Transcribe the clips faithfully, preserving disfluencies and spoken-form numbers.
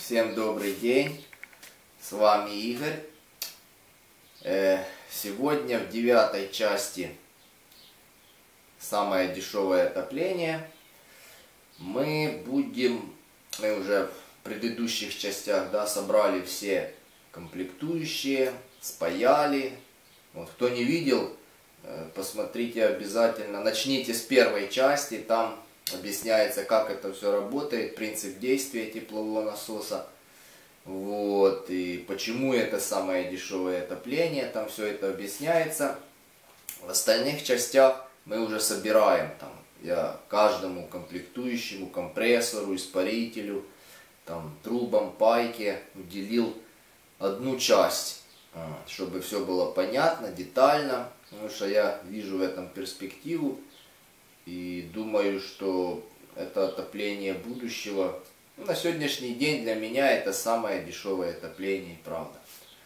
Всем добрый день, с вами Игорь. Сегодня в девятой части «Самое дешевое отопление» мы будем, мы уже в предыдущих частях да, собрали все комплектующие, спаяли. Вот, кто не видел, посмотрите обязательно, начните с первой части, там объясняется, как это все работает, принцип действия теплового насоса. Вот, и почему это самое дешевое отопление, там все это объясняется. В остальных частях мы уже собираем, там, я каждому комплектующему, компрессору, испарителю, там, трубам, пайке уделил одну часть, чтобы все было понятно, детально, потому что я вижу в этом перспективу и думаю, что это отопление будущего. На сегодняшний день для меня это самое дешевое отопление, правда.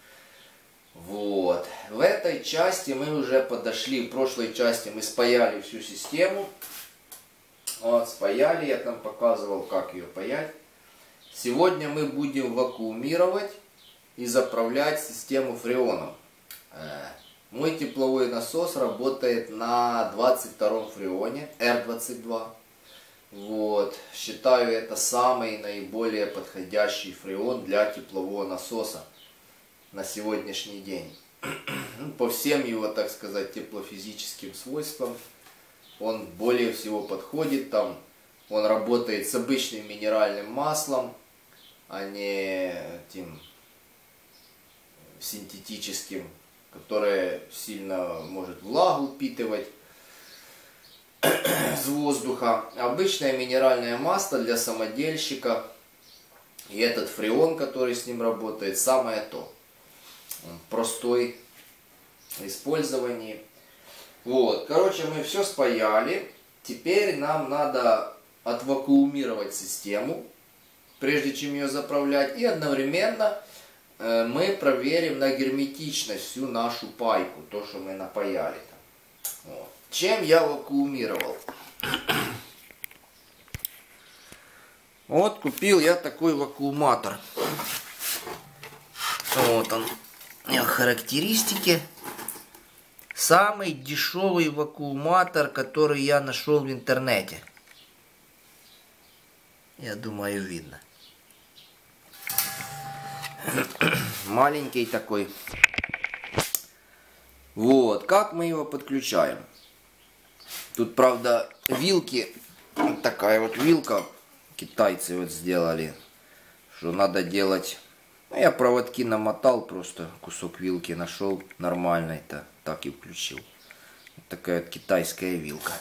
Вот. В этой части мы уже подошли, в прошлой части мы спаяли всю систему. Вот, спаяли, я там показывал, как ее паять. Сегодня мы будем вакуумировать и заправлять систему фреоном. Мой тепловой насос работает на двадцать втором фреоне эр двадцать два. Вот. Считаю, это самый наиболее подходящий фреон для теплового насоса на сегодняшний день. По всем его, так сказать, теплофизическим свойствам он более всего подходит. Там он работает с обычным минеральным маслом, а не этим синтетическим, которое сильно может влагу впитывать с воздуха. Обычное минеральное масло для самодельщика и этот фреон, который с ним работает, самое то. Он простой в использовании. Вот, короче, мы все спаяли. Теперь нам надо отвакуумировать систему, прежде чем ее заправлять. И одновременно э, мы проверим на герметичность всю нашу пайку, то, что мы напаяли. Вот. Чем я вакуумировал? Вот купил я такой вакууматор. Вот он. Характеристики. Самый дешевый вакууматор, который я нашел в интернете. Я думаю, видно. Маленький такой. Вот. Как мы его подключаем? Тут, правда, вилки, вот такая вот вилка, китайцы вот сделали, что надо делать. Ну, я проводки намотал, просто кусок вилки нашел нормальный-то, так и включил. Вот такая вот китайская вилка.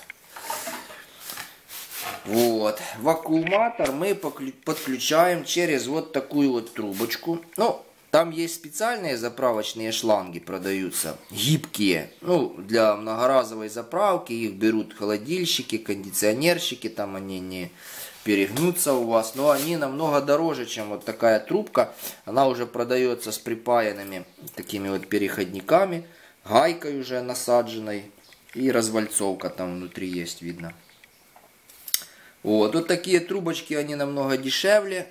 Вот, вакууматор мы подключаем через вот такую вот трубочку. Ну, там есть специальные заправочные шланги, продаются, гибкие. Ну, для многоразовой заправки их берут холодильщики, кондиционерщики, там они не перегнутся у вас. Но они намного дороже, чем вот такая трубка. Она уже продается с припаянными такими вот переходниками, гайкой уже насадженной. И развальцовка там внутри есть, видно. Вот, вот такие трубочки, они намного дешевле.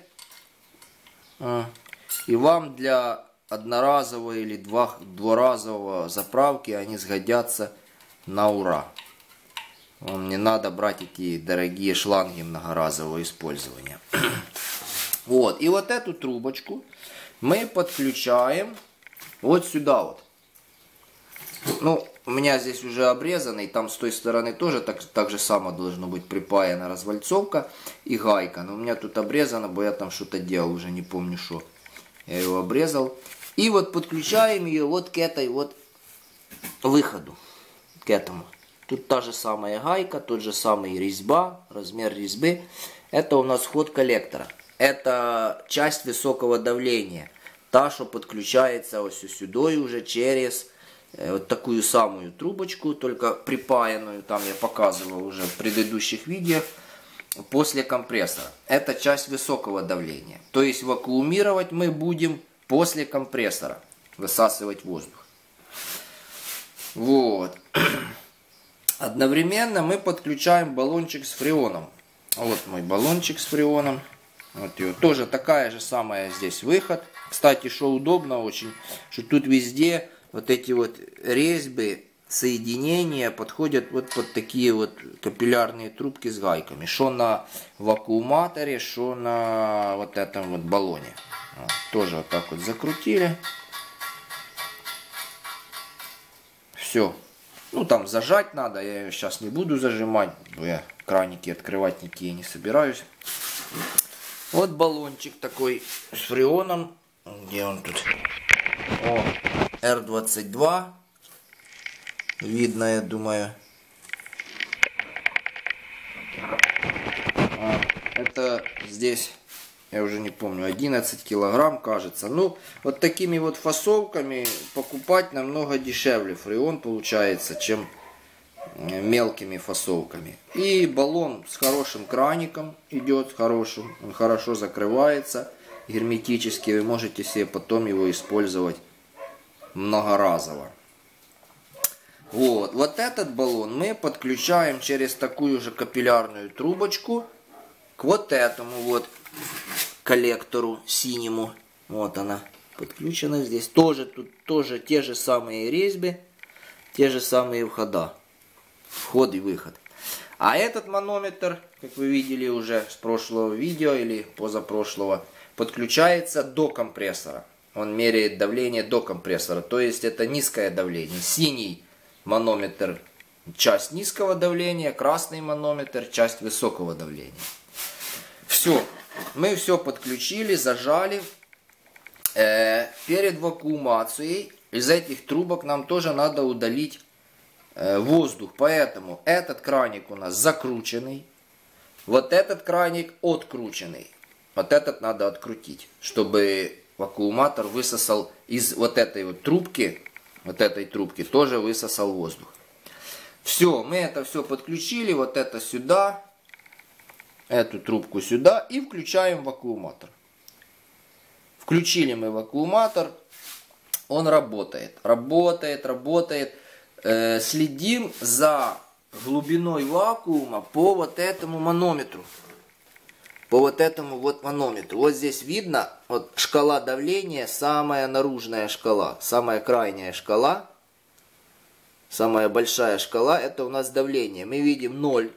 И вам для одноразового или двуразового заправки они сгодятся на ура. Вам не надо брать эти дорогие шланги многоразового использования. Вот. И вот эту трубочку мы подключаем вот сюда вот. Ну, у меня здесь уже обрезанный, там с той стороны тоже так, так же само должно быть припаяна развальцовка и гайка. Но у меня тут обрезано, бо я там что-то делал, уже не помню что. Я его обрезал. И вот подключаем ее вот к этой вот выходу. К этому. Тут та же самая гайка, тот же самый резьба, размер резьбы. Это у нас вход коллектора. Это часть высокого давления. Та, что подключается вот сюда уже через вот такую самую трубочку, только припаянную. Там я показывал уже в предыдущих видео. После компрессора. Это часть высокого давления. То есть вакуумировать мы будем после компрессора. Высасывать воздух. Вот. Одновременно мы подключаем баллончик с фреоном. Вот мой баллончик с фреоном. Вот ее. Тоже такая же самая здесь выход. Кстати, что удобно очень, что тут везде вот эти вот резьбы, соединения подходят вот под такие вот капиллярные трубки с гайками. Что на вакууматоре, что на вот этом вот баллоне. Вот. Тоже вот так вот закрутили. Все. Ну там зажать надо, я ее сейчас не буду зажимать. Я краники открывать никакие не собираюсь. Вот баллончик такой с фреоном. Где он тут? О, эр двадцать два. Видно, я думаю. А, это здесь, я уже не помню, одиннадцать килограмм, кажется. Ну, вот такими вот фасовками покупать намного дешевле фреон получается, чем мелкими фасовками. И баллон с хорошим краником идет, хорошим, он хорошо закрывается герметически. Вы можете себе потом его использовать многоразово. Вот, вот этот баллон мы подключаем через такую же капиллярную трубочку к вот этому вот коллектору синему. Вот она подключена здесь. Тоже тут тоже те же самые резьбы, те же самые входа. Вход и выход. А этот манометр, как вы видели уже с прошлого видео или позапрошлого, подключается до компрессора. Он меряет давление до компрессора. То есть это низкое давление. Синий манометр часть низкого давления, красный манометр часть высокого давления. Все. Мы все подключили, зажали. Э, перед вакуумацией из этих трубок нам тоже надо удалить воздух, поэтому этот краник у нас закрученный, вот этот краник открученный, вот этот надо открутить, чтобы вакууматор высосал из вот этой вот трубки, вот этой трубки тоже высосал воздух. Все, мы это все подключили, вот это сюда, эту трубку сюда и включаем вакууматор. Включили мы вакууматор, он работает, работает, работает. Следим за глубиной вакуума по вот этому манометру. По вот этому вот манометру. Вот здесь видно, вот шкала давления, самая наружная шкала, самая крайняя шкала, самая большая шкала, это у нас давление. Мы видим ноль.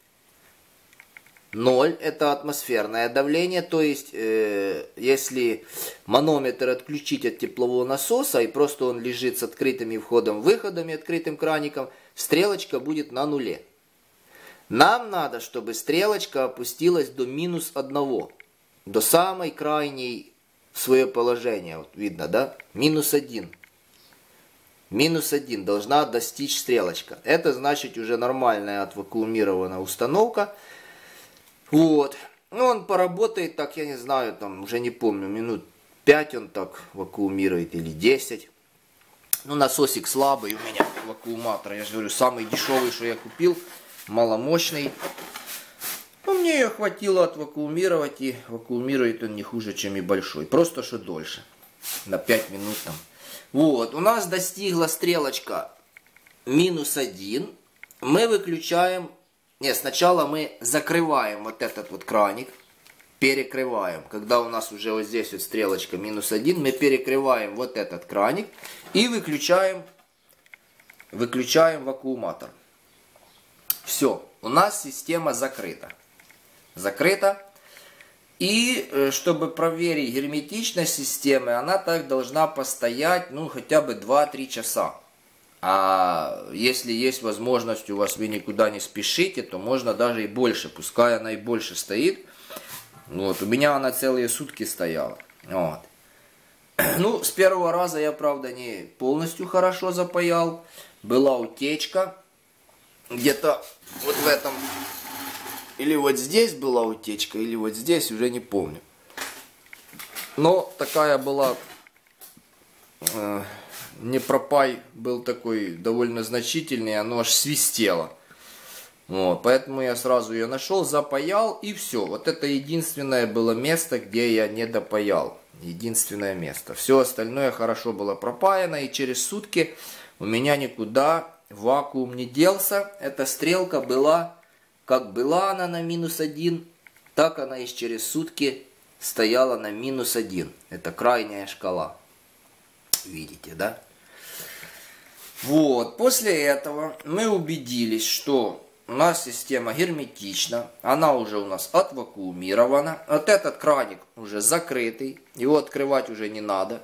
ноль это атмосферное давление, то есть э, если манометр отключить от теплового насоса и просто он лежит с открытыми входом-выходами, открытым краником, стрелочка будет на нуле. Нам надо, чтобы стрелочка опустилась до минус одного, до самой крайней в свое положение. Вот видно, да? минус один. минус один должна достичь стрелочка. Это значит уже нормальная отвакуумированная установка. Вот. Ну, он поработает так, я не знаю, там, уже не помню, минут пять он так вакуумирует или десять. Ну, насосик слабый у меня, вакууматор, я же говорю, самый дешевый, что я купил, маломощный. Ну, мне ее хватило отвакуумировать, и вакуумирует он не хуже, чем и большой. Просто что дольше, на пять минут там. Вот, у нас достигла стрелочка минус один. Мы выключаем. Нет, сначала мы закрываем вот этот вот краник, перекрываем. Когда у нас уже вот здесь вот стрелочка минус один, мы перекрываем вот этот краник и выключаем, выключаем вакууматор. Все, у нас система закрыта. Закрыта. И чтобы проверить герметичность системы, она так должна постоять, ну, хотя бы два-три часа. А если есть возможность у вас, вы никуда не спешите, то можно даже и больше. Пускай она и больше стоит. Вот, у меня она целые сутки стояла. Вот. Ну, с первого раза я, правда, не полностью хорошо запаял. Была утечка. Где-то вот в этом... Или вот здесь была утечка, или вот здесь, уже не помню. Но такая была... Э Не пропай был такой довольно значительный, оно аж свистело. Вот, поэтому я сразу ее нашел, запаял и все. Вот это единственное было место, где я не допаял. Единственное место. Все остальное хорошо было пропаяно, и через сутки у меня никуда вакуум не делся. Эта стрелка была, как была она на минус один, Так она и через сутки стояла на минус один. Это крайняя шкала. Видите, да? Вот. После этого мы убедились, что у нас система герметична. Она уже у нас отвакуумирована. Вот этот краник уже закрытый. Его открывать уже не надо.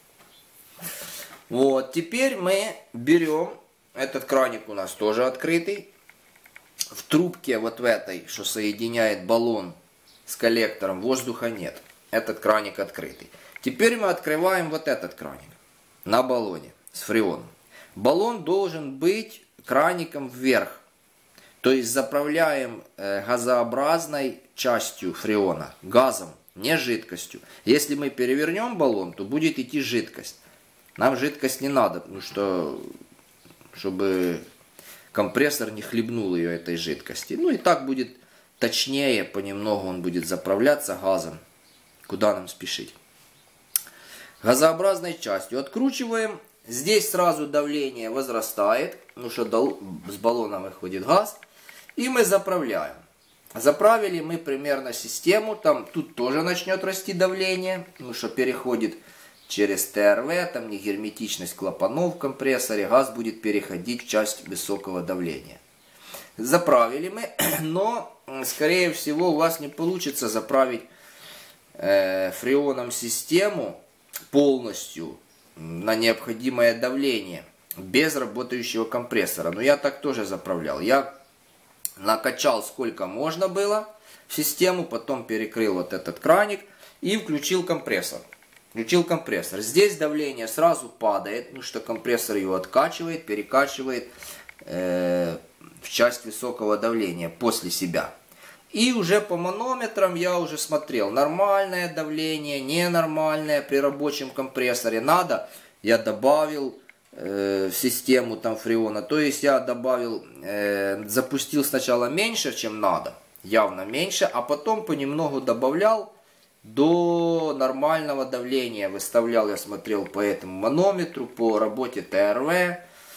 Вот. Теперь мы берем... Этот краник у нас тоже открытый. В трубке вот в этой, что соединяет баллон с коллектором, воздуха нет. Этот краник открытый. Теперь мы открываем вот этот краник на баллоне с фреоном. Баллон должен быть краником вверх. То есть заправляем э, газообразной частью фреона, газом, не жидкостью. Если мы перевернем баллон, то будет идти жидкость. Нам жидкость не надо, потому что, чтобы компрессор не хлебнул ее этой жидкости. Ну и так будет точнее, понемногу он будет заправляться газом. Куда нам спешить? Газообразной частью откручиваем. Здесь сразу давление возрастает, потому что с баллона выходит газ. И мы заправляем. Заправили мы примерно систему. Там тут тоже начнет расти давление, потому что переходит через ТРВ. Там не герметичность клапанов в компрессоре. Газ будет переходить в часть высокого давления. Заправили мы, но скорее всего у вас не получится заправить э, фреоном систему полностью на необходимое давление без работающего компрессора. Но я так тоже заправлял. Я накачал сколько можно было в систему, потом перекрыл вот этот краник и включил компрессор. Включил компрессор. Здесь давление сразу падает, потому что компрессор его откачивает, перекачивает э, в часть высокого давления после себя. И уже по манометрам я уже смотрел, нормальное давление, ненормальное при рабочем компрессоре. Надо, я добавил э, в систему там фреона. То есть я добавил, э, запустил сначала меньше, чем надо, явно меньше, а потом понемногу добавлял до нормального давления. Выставлял, я смотрел по этому манометру, по работе ТРВ.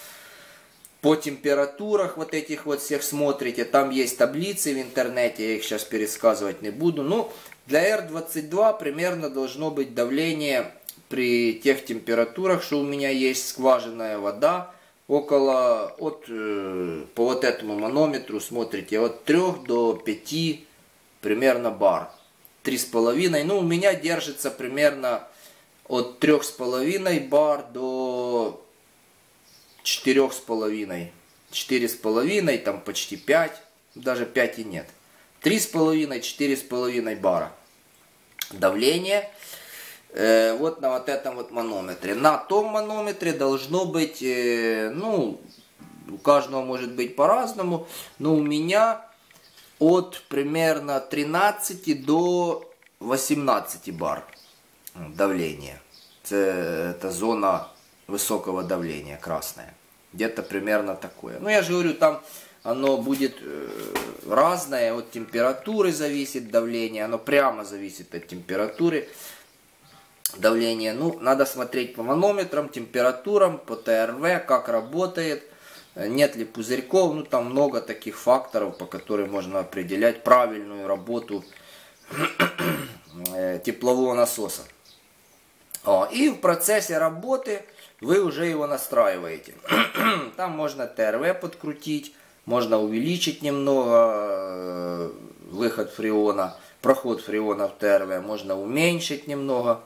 По температурах вот этих вот всех смотрите. Там есть таблицы в интернете, я их сейчас пересказывать не буду. Ну, для эр двадцать два примерно должно быть давление при тех температурах, что у меня есть скважинная вода. Около, от, э, по вот этому манометру смотрите, от трёх до пяти примерно бар. три с половиной. Ну, у меня держится примерно от трёх с половиной бар до четырех с половиной, четыре с половиной, там почти пять, даже пять и нет. три с половиной, четыре с половиной бара. Давление э, вот на вот этом вот манометре. На том манометре должно быть, э, ну, у каждого может быть по-разному, но у меня от примерно тринадцати до восемнадцати бар давление. Это, это зона высокого давления, красное. Где-то примерно такое. Ну, я же говорю, там оно будет э, разное, от температуры зависит давление, оно прямо зависит от температуры давления. Ну, надо смотреть по манометрам, температурам, по ТРВ, как работает, нет ли пузырьков. Ну, там много таких факторов, по которым можно определять правильную работу теплового насоса. О, и в процессе работы вы уже его настраиваете. Там можно ТРВ подкрутить, можно увеличить немного выход фреона, проход фреона в ТРВ, можно уменьшить немного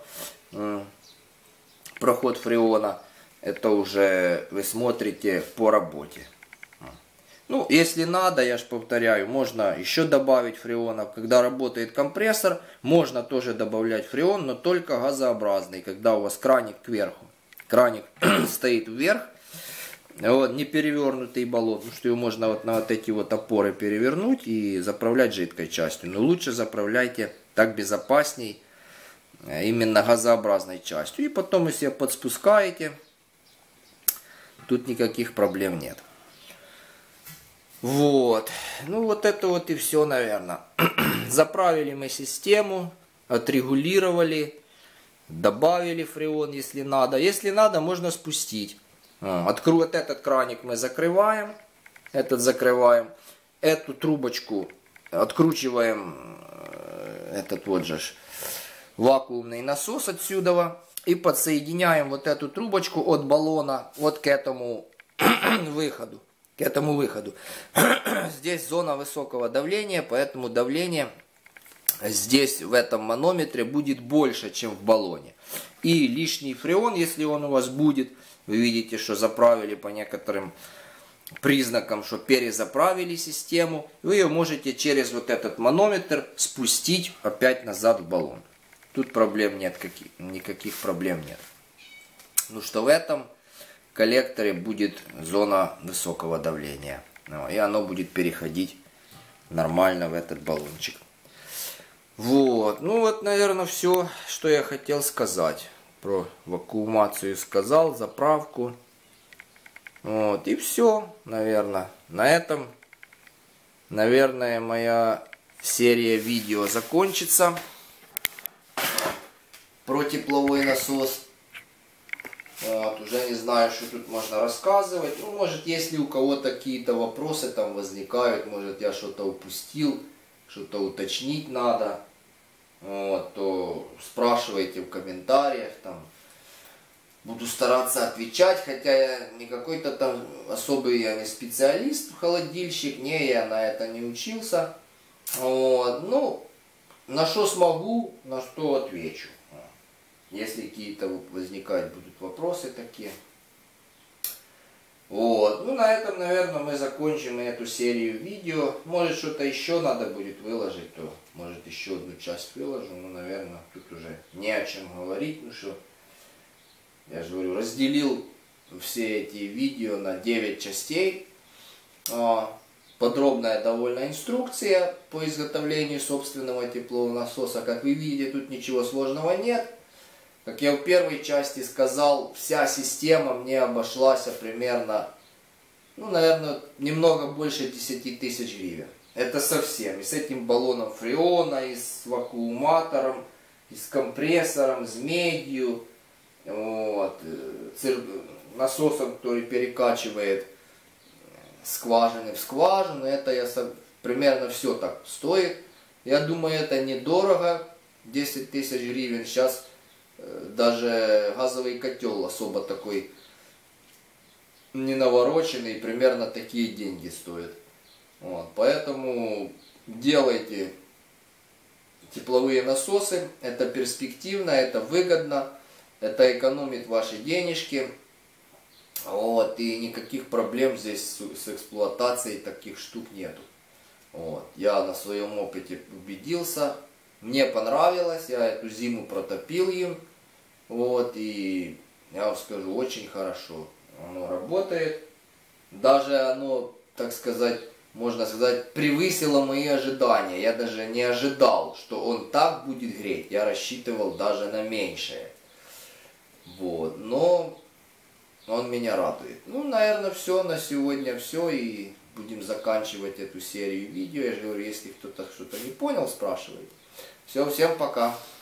проход фреона. Это уже вы смотрите по работе. Ну, если надо, я же повторяю, можно еще добавить фреона. Когда работает компрессор, можно тоже добавлять фреон, но только газообразный, когда у вас краник кверху. Краник стоит вверх, вот, не перевернутый баллон, потому что его можно вот на вот эти вот опоры перевернуть и заправлять жидкой частью. Но лучше заправляйте, так безопасней, именно газообразной частью. И потом, если подспускаете, тут никаких проблем нет. Вот. Ну вот это вот и все, наверное. Заправили мы систему, отрегулировали, добавили фреон, если надо. Если надо, можно спустить. Откру вот этот краник мы закрываем, этот закрываем. Эту трубочку откручиваем этот вот же вакуумный насос отсюда. И подсоединяем вот эту трубочку от баллона вот к этому выходу. К этому выходу. Здесь зона высокого давления, поэтому давление здесь в этом манометре будет больше, чем в баллоне. И лишний фреон, если он у вас будет, вы видите, что заправили по некоторым признакам, что перезаправили систему, вы ее можете через вот этот манометр спустить опять назад в баллон. Тут проблем нет, никаких проблем нет. Ну что в этом коллекторе будет зона высокого давления. И оно будет переходить нормально в этот баллончик. Вот. Ну вот, наверное, все, что я хотел сказать. Про вакуумацию сказал, заправку. Вот. И все, наверное. На этом, наверное, моя серия видео закончится. Про тепловой насос. Вот, уже не знаю, что тут можно рассказывать. Ну, может, если у кого-то какие-то вопросы там возникают, может, я что-то упустил, что-то уточнить надо, вот, то спрашивайте в комментариях, там. Буду стараться отвечать, хотя я не какой-то там особый, я не специалист, холодильщик, не, я на это не учился. Вот, ну, на что смогу, на что отвечу. Если какие-то возникать будут вопросы такие. Вот. Ну, на этом, наверное, мы закончим эту серию видео. Может, что-то еще надо будет выложить, то, может, еще одну часть выложу. Ну, наверное, тут уже не о чем говорить. Ну, что, я же говорю, разделил все эти видео на девять частей. Подробная довольно инструкция по изготовлению собственного теплового насоса. Как вы видите, тут ничего сложного нет. Как я в первой части сказал, вся система мне обошлась примерно, ну, наверное, немного больше десяти тысяч гривен. Это совсем. И с этим баллоном фреона, и с вакууматором, и с компрессором, с медью, вот, насосом, который перекачивает скважины в скважину. Это я примерно все так стоит. Я думаю, это недорого. десять тысяч гривен. Сейчас даже газовый котел особо такой не навороченный, примерно такие деньги стоят. Вот, поэтому делайте тепловые насосы, это перспективно, это выгодно, это экономит ваши денежки. Вот, и никаких проблем здесь с, с эксплуатацией таких штук нету. Вот, я на своем опыте убедился. Мне понравилось, я эту зиму протопил им, вот, и я вам скажу, очень хорошо оно работает. Даже оно, так сказать, можно сказать, превысило мои ожидания. Я даже не ожидал, что он так будет греть, я рассчитывал даже на меньшее. Вот, но он меня радует. Ну, наверное, все на сегодня, все, и будем заканчивать эту серию видео. Я же говорю, если кто-то что-то не понял, спрашивайте. Все, всем пока.